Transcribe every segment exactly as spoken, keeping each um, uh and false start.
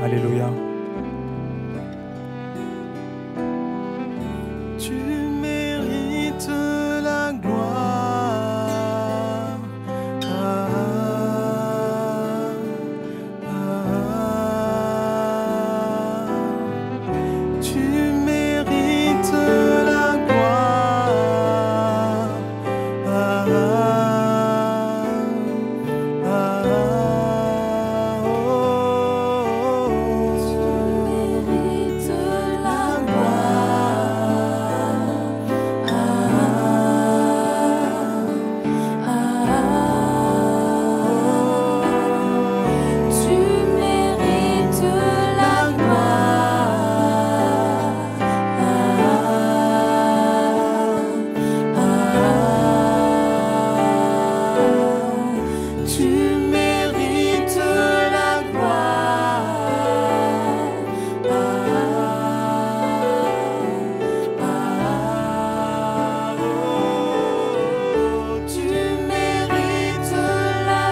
Alléluia. Tu mérites la gloire. Ah, ah, ah. Tu mérites la gloire. Ah, ah, ah, oh, oh, Tu mérites la gloire. Tu mérites la gloire. Tu mérites la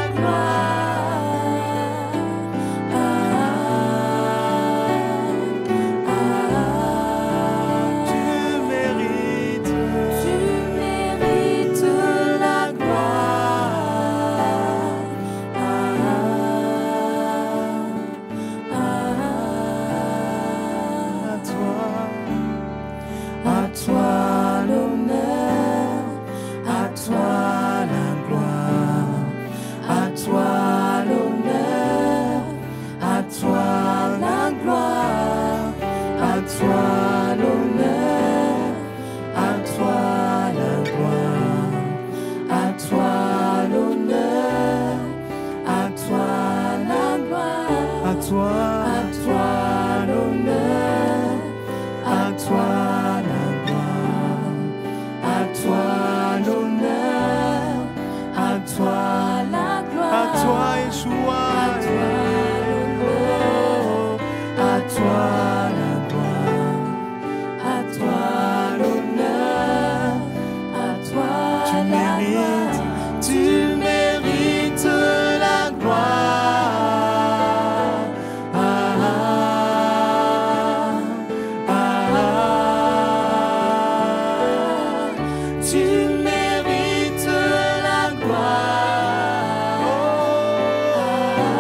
À toi l'honneur, à toi la gloire, à toi l'honneur, à toi la gloire, à toi l'honneur, à toi la gloire, à toi l'honneur, à toi la gloire, à toi, à toi l'honneur, à toi la gloire, à toi l'honneur, à toi la gloire, à toi, Yeshua, à toi l'honneur, à toi la gloire, à toi l'honneur, à toi tu la mérites, gloire. tu mérites la gloire. Ah, ah, ah, tu mérites la gloire. Oh,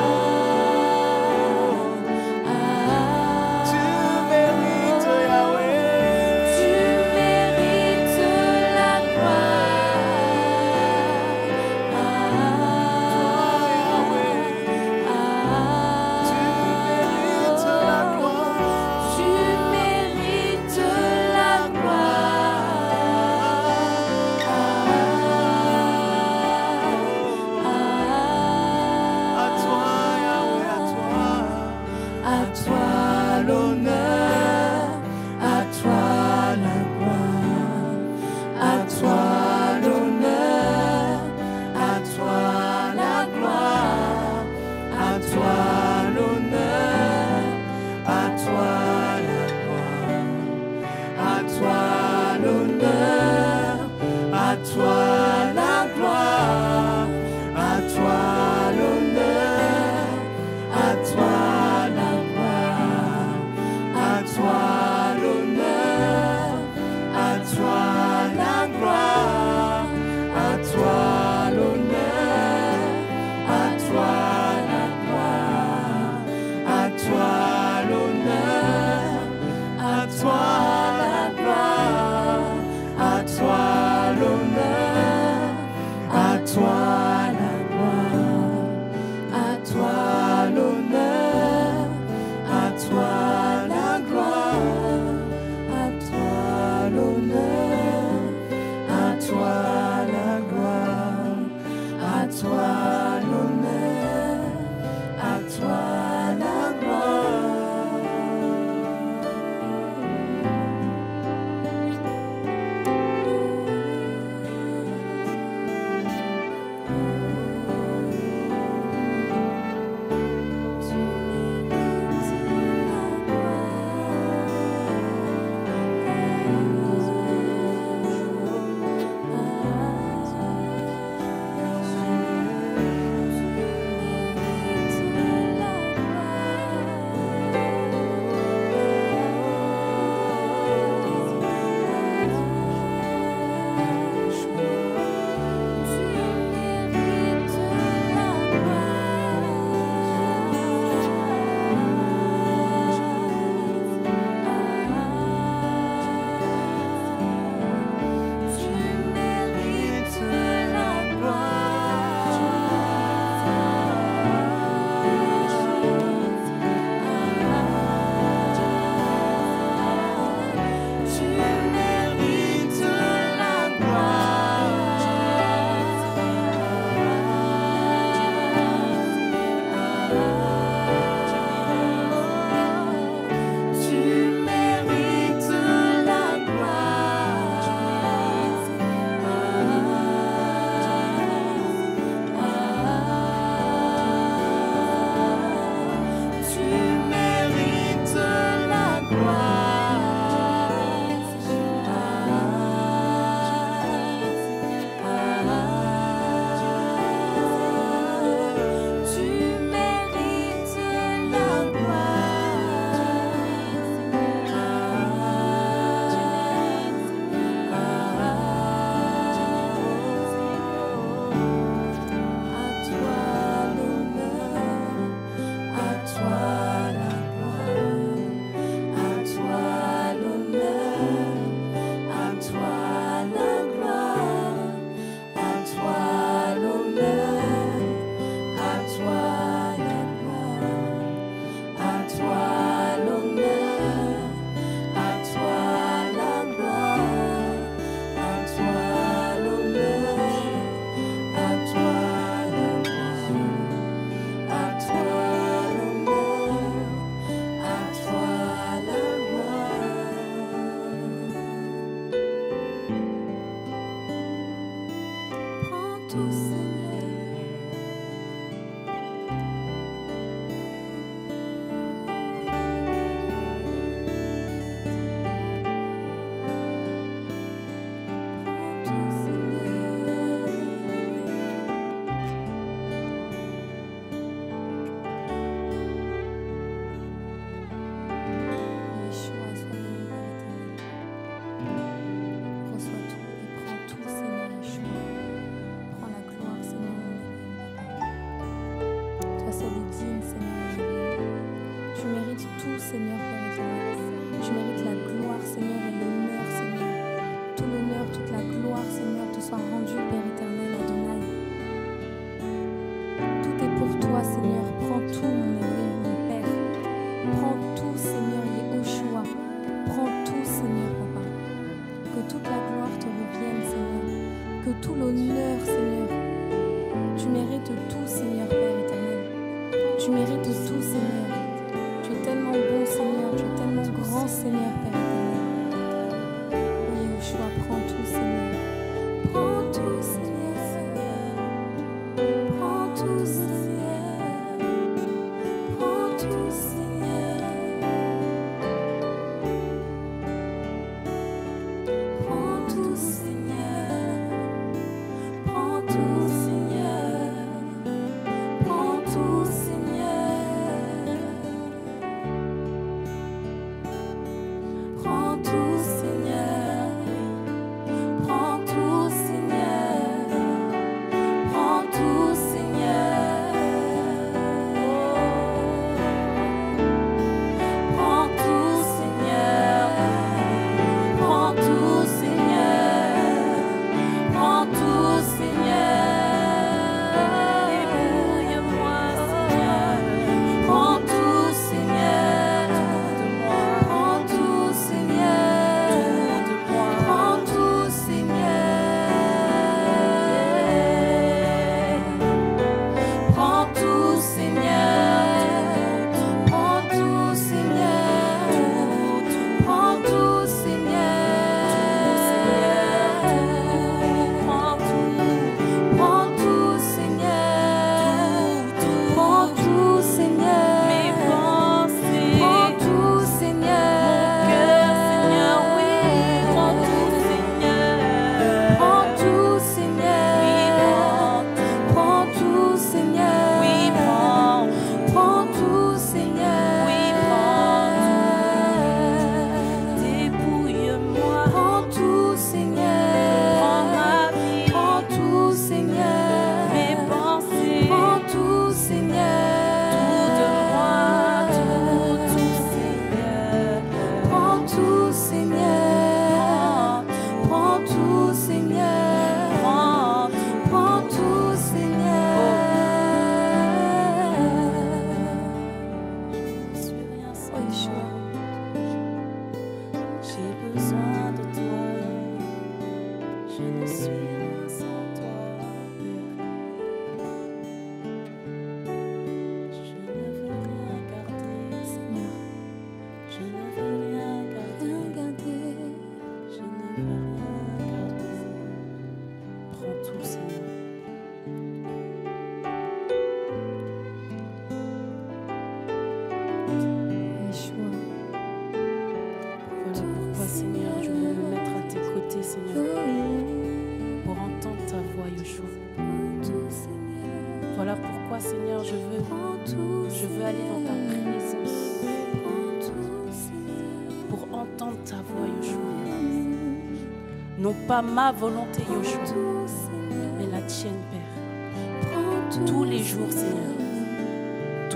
Non pas ma volonté, Yoshua, mais la tienne, Père. Tous les jours, Seigneur. Tous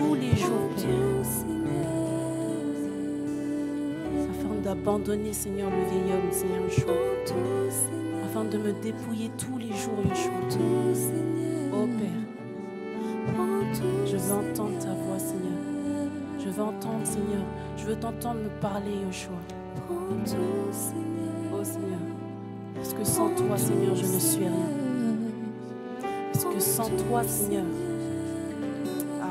tous les jours, Père. Afin d'abandonner, Seigneur, le vieil homme, Seigneur Yeshua. Afin de me dépouiller tous les jours, Yeshua. Oh Père, je veux entendre ta voix, Seigneur. Je veux entendre, Seigneur. Je veux t'entendre me parler, Yeshua. Oh Seigneur. Parce que sans toi, Seigneur, je ne suis rien. Parce que sans toi, Seigneur, ah.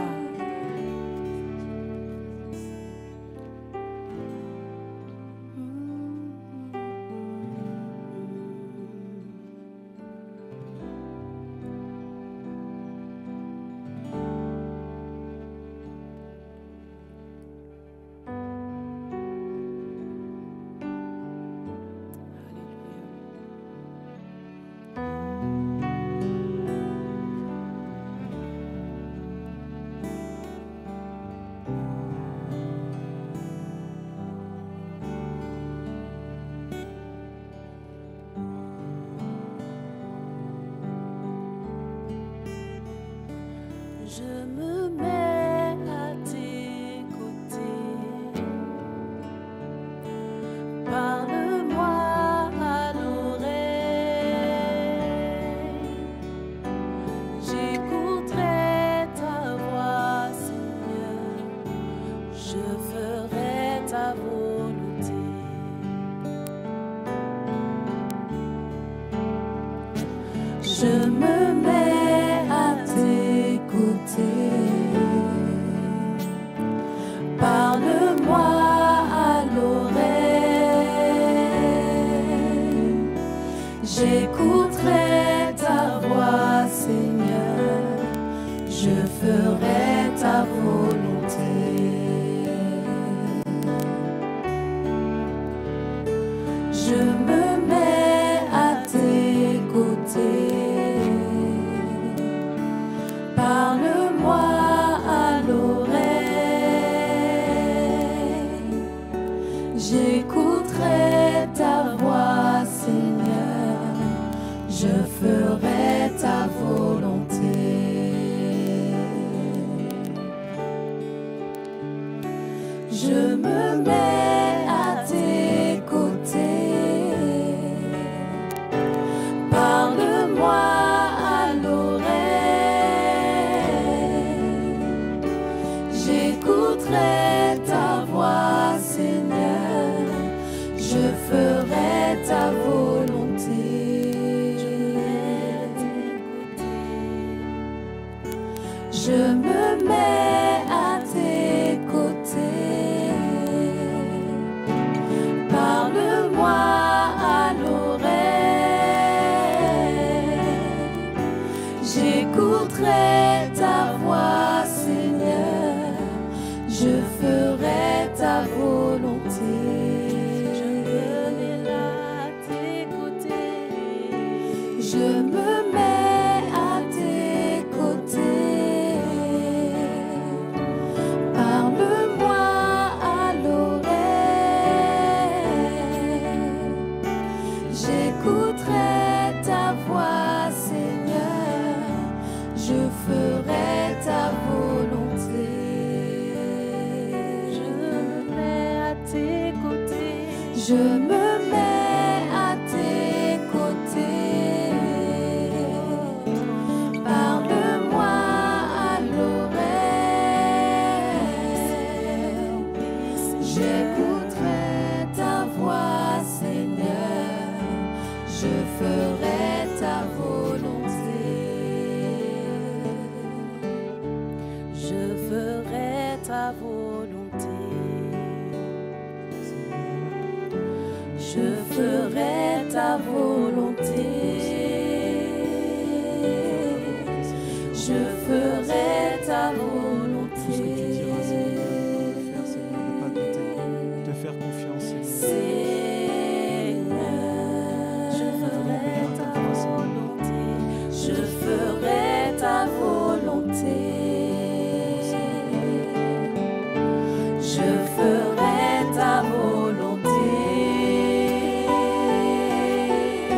Je me mets à tes côtés. Parle-moi à l'oreille. J'écouterai ta voix, Seigneur. Je ferai ta volonté. Je me mets à tes côtés. Parle-moi à l'oreille. J'écouterai ta voix, Seigneur. Je ferai ta volonté. Je me mets à tes côtés. Parle-moi à l'oreille. J'écouterai ta voix, Seigneur. Je ferai ta volonté. Je me mets à tes côtés. Parle-moi à l'oreille. J'écouterai ta voix, Seigneur. Je ferai ta volonté. Je me mets à tes côtés. Parle-moi à l'oreille. J'écouterai ta voix, Seigneur. Je ferai ta volonté. Je me mets à tes côtés. Je me mets à tes côtés. Parle-moi à l'oreille. J'écouterai ta voix, Seigneur. Je ferai ta volonté. Je me mets à tes côtés. Je me mets à tes côtés. Parle-moi à l'oreille. J'écouterai ta voix, Seigneur. Je ferai ta volonté. Je ferai ta volonté. Je ferai ta volonté. Je ferai ta volonté. Te faire confiance, Seigneur. Seigneur, je ferai ta volonté. Je ferai ta volonté. Je ferai ta volonté.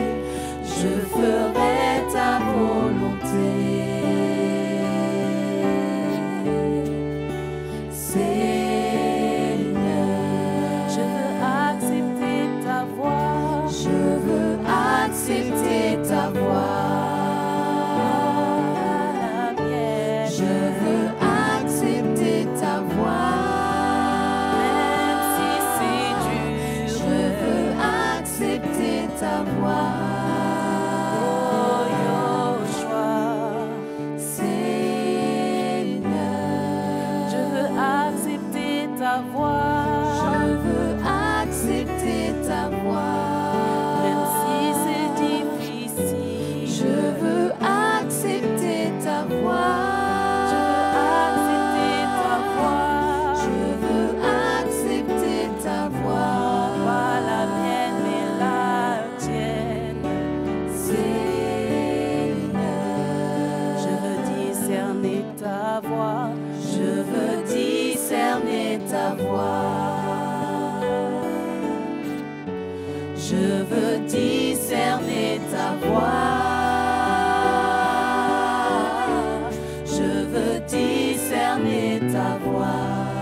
ta voix. Je veux accepter ta voix. Même si c'est difficile, Je veux accepter ta voix. je veux accepter ta voix. Je veux accepter ta voix. Pas la mienne, mais la tienne. Seigneur, Je veux discerner ta voix. je veux discerner ta voix. Je veux discerner ta voix. Je veux discerner ta voix.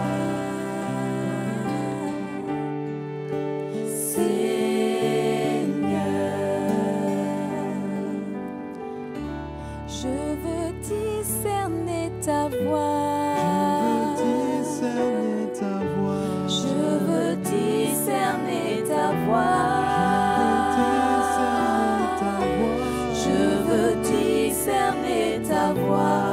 Je veux discerner ta voix. discerner ta voix. Je veux discerner ta voix. Je veux discerner ta voix.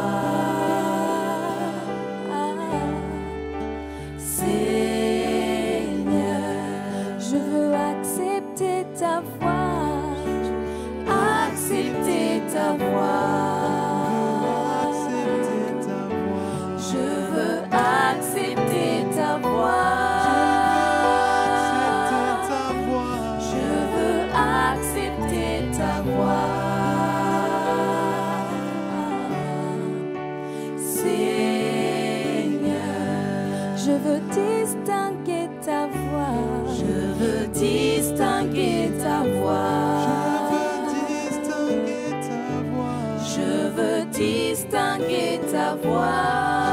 Seigneur, je veux accepter ta voix. Accepter ta voix. Je veux accepter ta voix. Je veux accepter ta voix. Seigneur, je veux distinguer ta voix. Je veux distinguer ta voix. Je veux distinguer ta voix.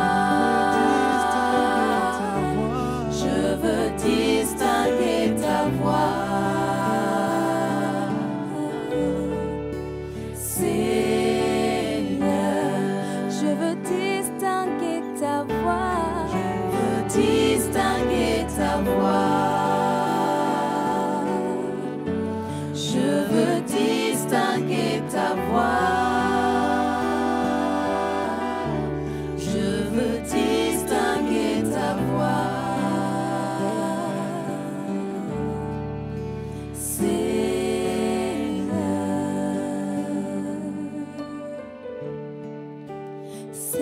Je veux distinguer ta voix. Seigneur, je veux distinguer ta voix. Je veux distinguer ta voix. Je veux distinguer ta voix. Je veux distinguer ta voix.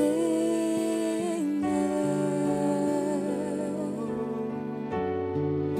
Seigneur, Seigneur,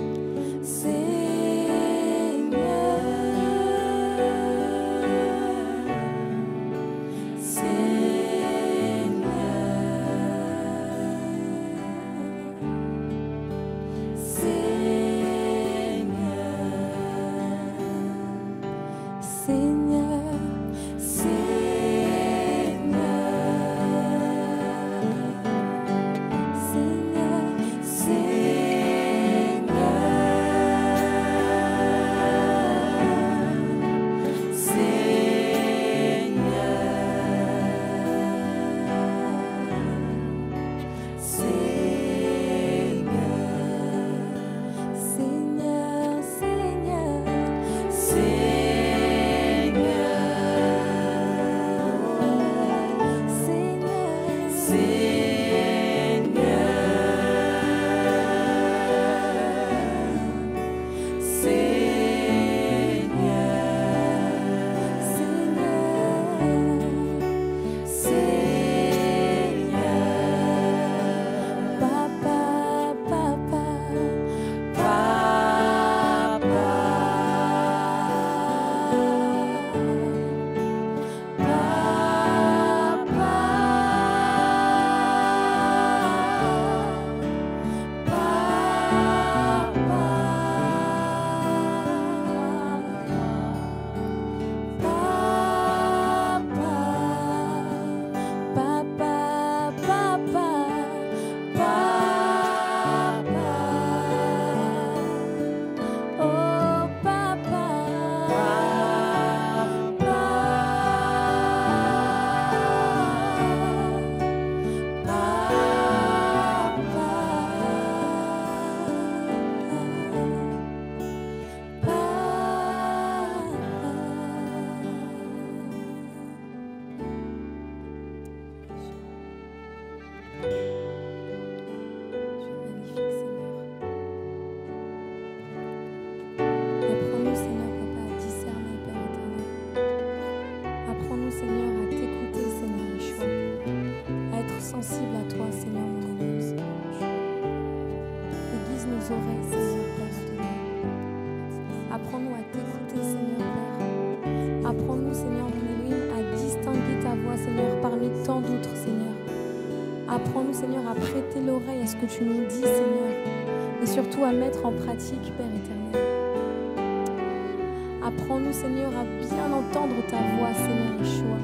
nos oreilles, Seigneur Père Adonai. Apprends-nous à t'écouter, Seigneur Père. Apprends-nous, Seigneur mon Elohim, à distinguer ta voix, Seigneur, parmi tant d'autres, Seigneur. Apprends-nous, Seigneur, à prêter l'oreille à ce que tu nous dis, Seigneur, et surtout à mettre en pratique, Père éternel. Apprends-nous, Seigneur, à bien entendre ta voix, Seigneur Yeshua.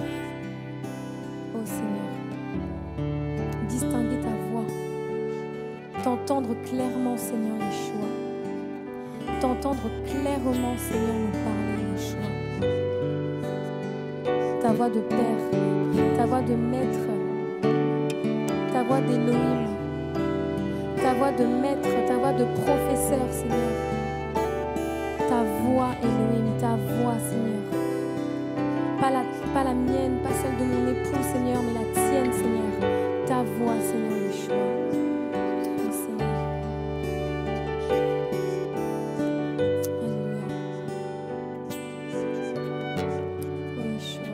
Oh Seigneur, distinguer ta voix, t'entendre clairement, Seigneur Yeshua. T'entendre clairement, Seigneur, nous parler, Yeshua. Ta voix de Père, ta voix de Maître, ta voix d'Élohim, ta voix de Maître, ta voix de professeur, Seigneur. Ta voix, Élohim, ta voix, Seigneur. Pas la, pas la mienne, pas celle de mon époux, Seigneur, mais la tienne, Seigneur. Ta voix, Seigneur Yeshua. Oui, Seigneur. Alléluia. Oui, Yeshua.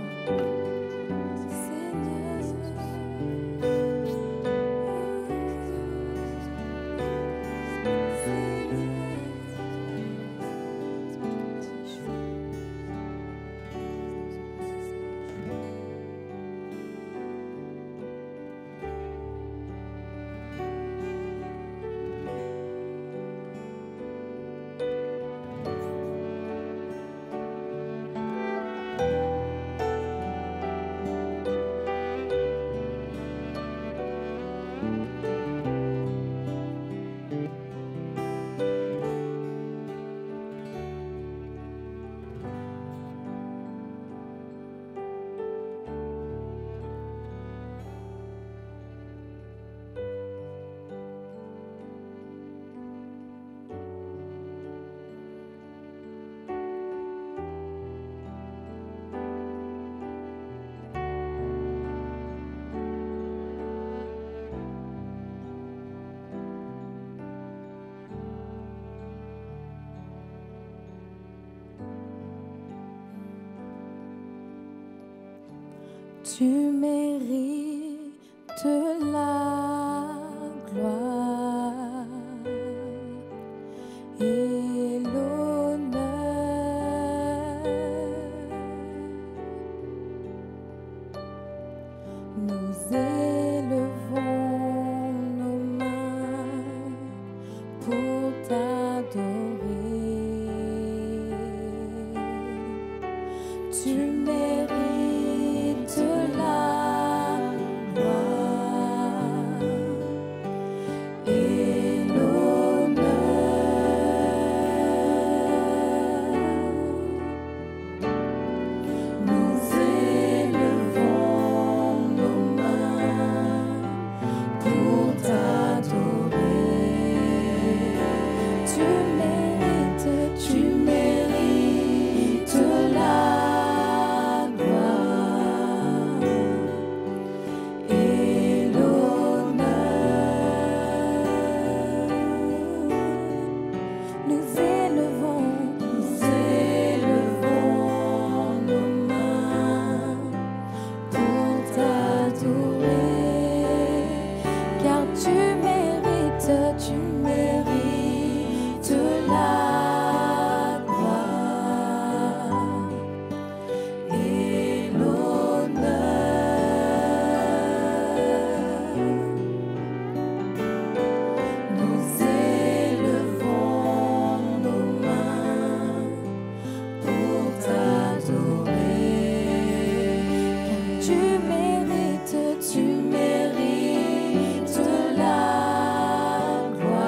Tu mérites la gloire et l'honneur. Nous élevons nos mains pour t'adorer. Tu mérites la gloire et l'honneur. Nous élevons nos mains pour t'adorer. Tu mérites, tu mérites la gloire et l'honneur. Nous élevons, nous élevons nos mains pour t'adorer, car tu mérites, tu mérites la gloire et l'honneur. Nous élevons nos mains pour t'adorer, car tu mérites, tu mérites la gloire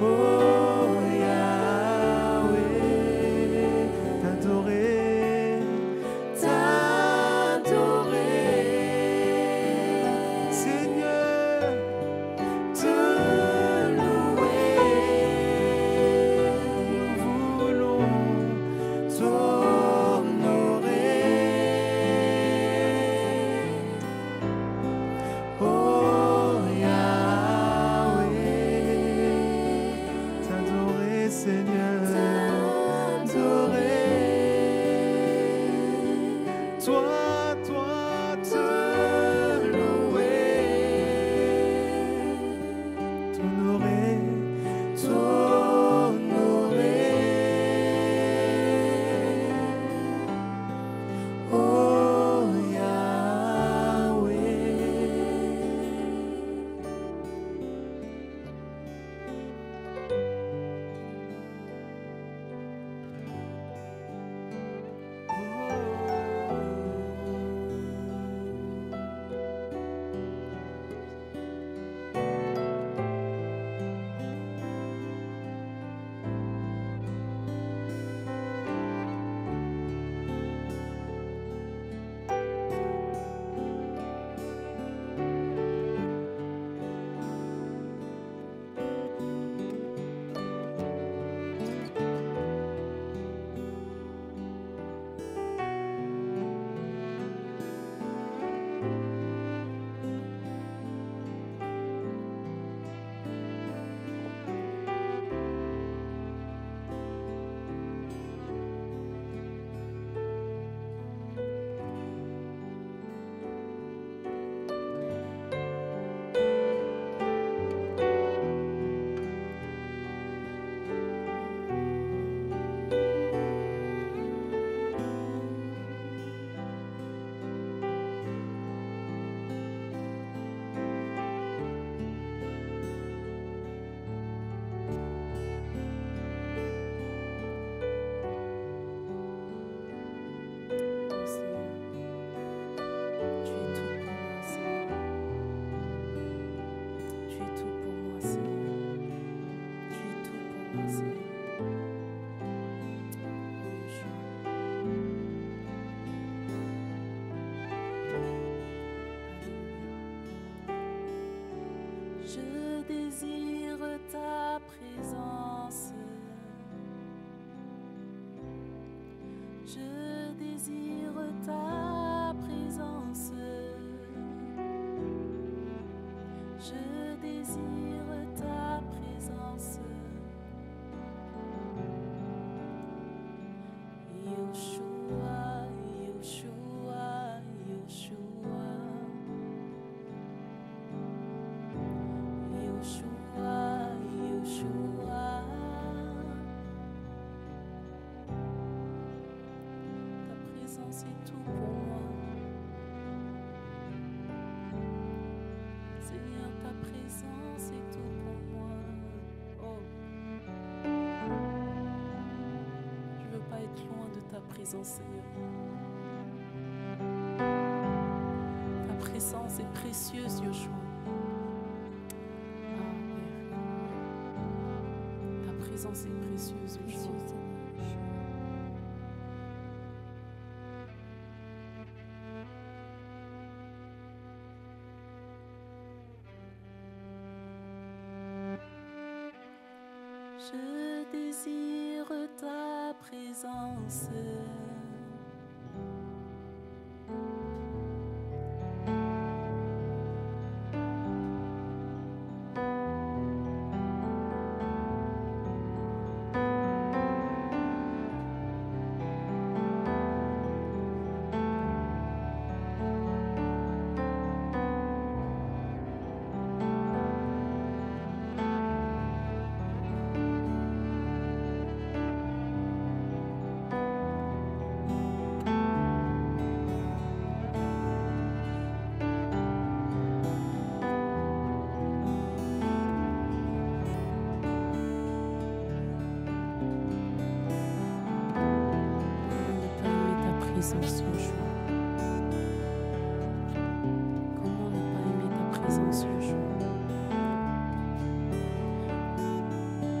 Oh Yahweh, t'adorer, t'adorer, Seigneur, te louer, nous voulons t'honorer. Oh Yahweh, t'adorer, Seigneur, t'adorer. Toi, toi, te louer, t'honorer, t'honorer. Oh Yahweh. Oh Seigneur, tu es tout pour moi, Seigneur. Tu es tout pour moi, Seigneur. Tu es tout pour moi, Seigneur. Oh Yeshua. Alléluia. Je désire ta présence. Je désire ta présence. Je désire ta présence. Yeshua, Yeshua, Yeshua. Yeshua, Yeshua. Ta présence est tout pour moi. Seigneur, ta présence est tout pour moi. Oh. Je veux pas être loin de ta présence, Seigneur. Ta présence est précieuse, Yeshua. Ah, Père. Ta présence est précieuse, Yeshua. Je désire ta présence. présence, Yeshua. Comment ne pas aimer ta présence, Yeshua?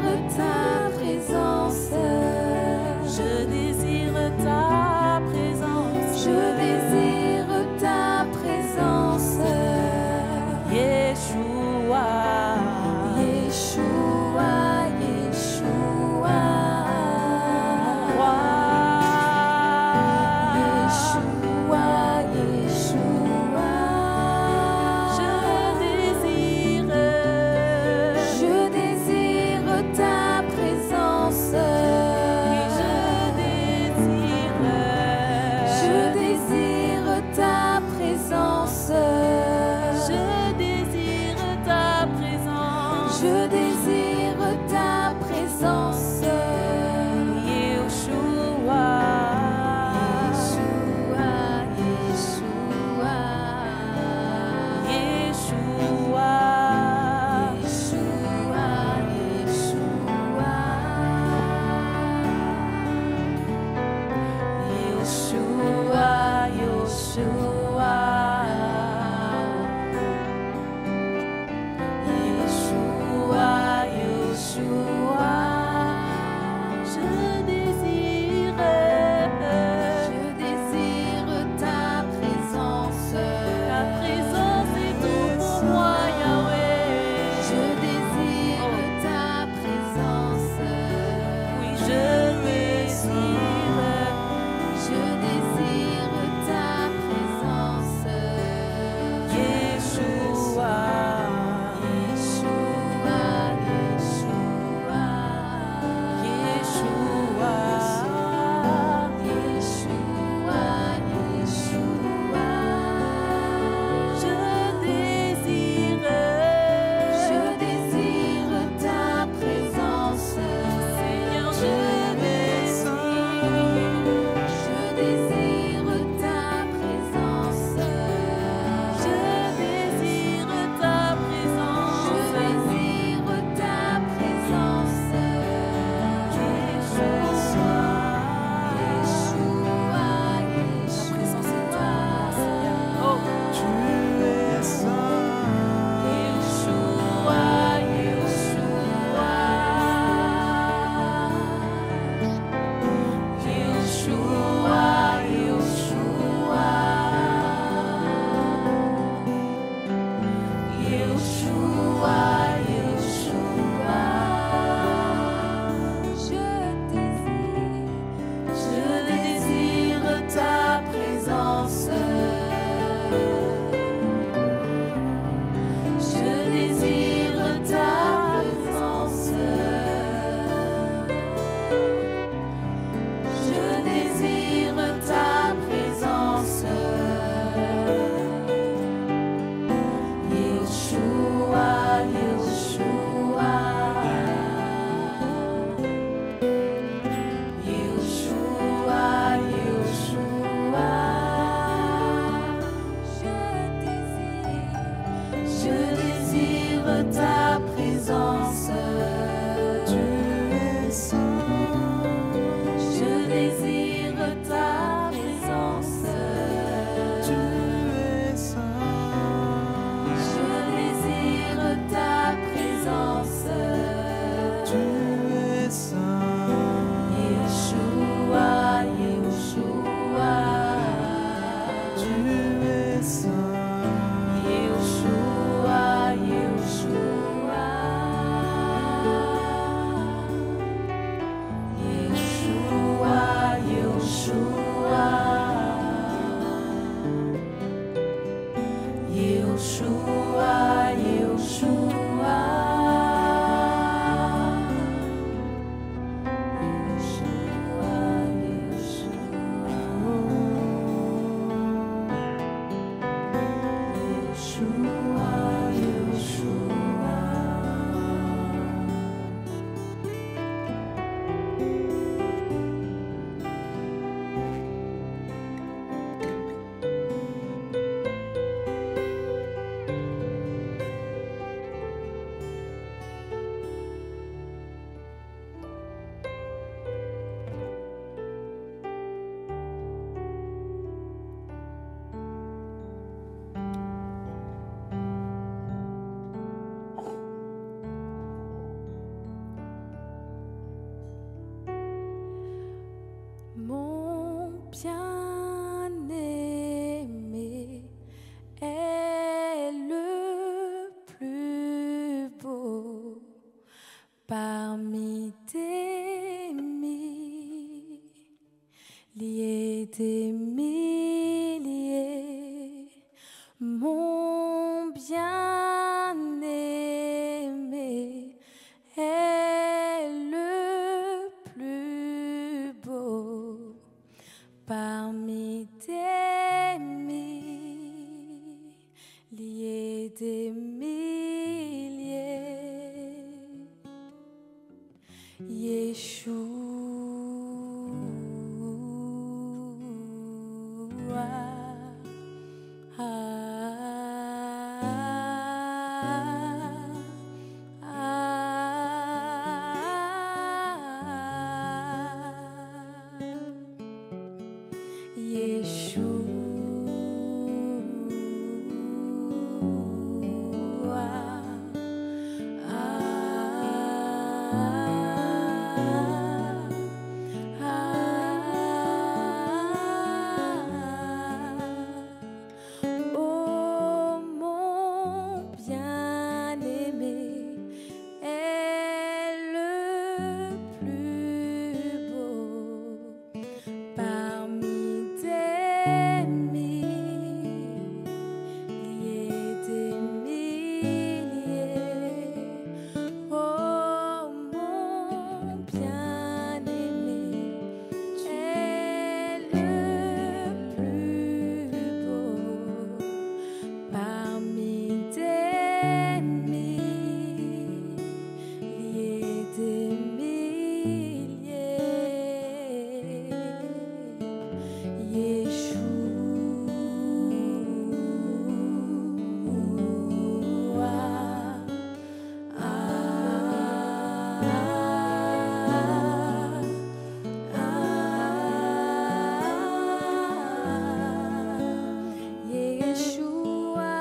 Tu es saint. Yeshua, Yeshua. Tu es saint. Yeshua, Yeshua. Yeshua, Yeshua. Yeshua, Yeshua. Mon bien-aimé est le plus beau parmi tes milliers, des milliers. Mon bien-aimé est le plus beau parmi tes milliers, des milliers. Yeshua. Ah, ah, ah. Yeshua. Oh, mon bien-aimé est le plus beau parmi tes milliers, des milliers. Oh, mon bien-aimé est le plus beau parmi tes milliers, des milliers. Yeshua. Ah, ah, ah. Yeshua.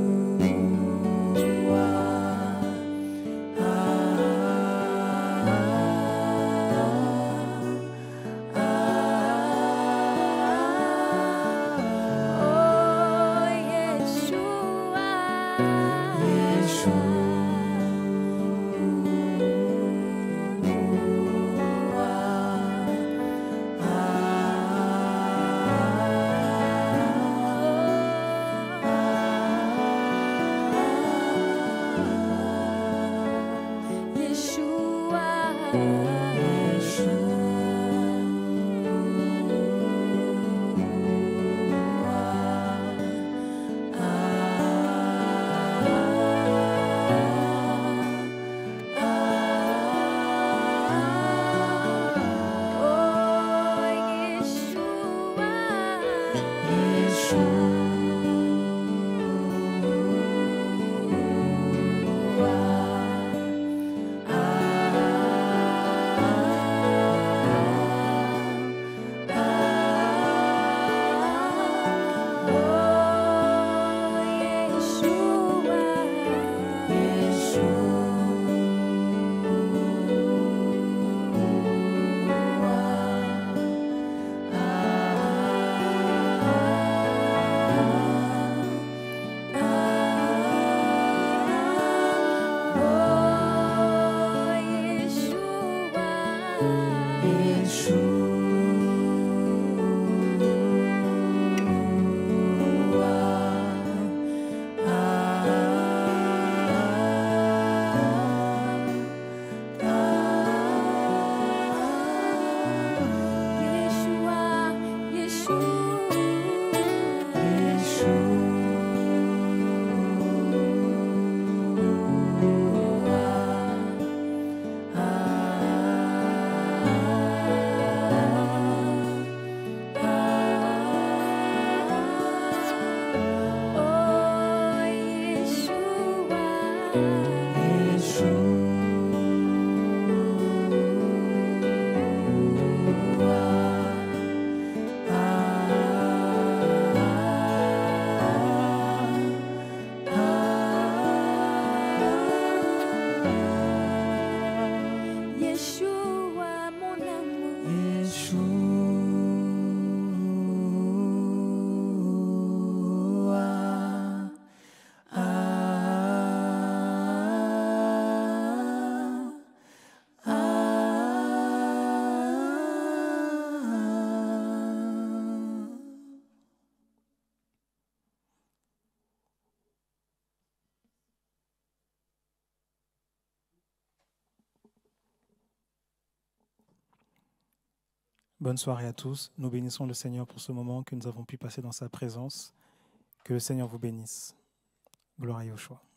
Yeshua. Bonne soirée à tous. Nous bénissons le Seigneur pour ce moment que nous avons pu passer dans sa présence. Que le Seigneur vous bénisse. Gloire à Yeshua.